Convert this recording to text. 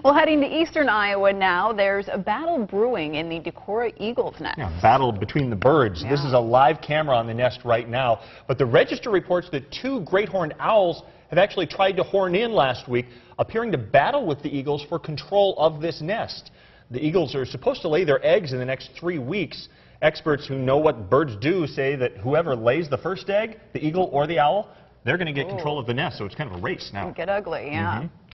Well, heading to eastern Iowa now, there's a battle brewing in the Decorah Eagle's nest. Yeah, battle between the birds. Yeah. This is a live camera on the nest right now. But the Register reports that 2 great horned owls have actually tried to horn in last week, appearing to battle with the eagles for control of this nest. The eagles are supposed to lay their eggs in the next 3 weeks. Experts who know what birds do say that whoever lays the first egg, the eagle or the owl, they're going to get control of the nest, so it's kind of a race now. Get ugly, yeah.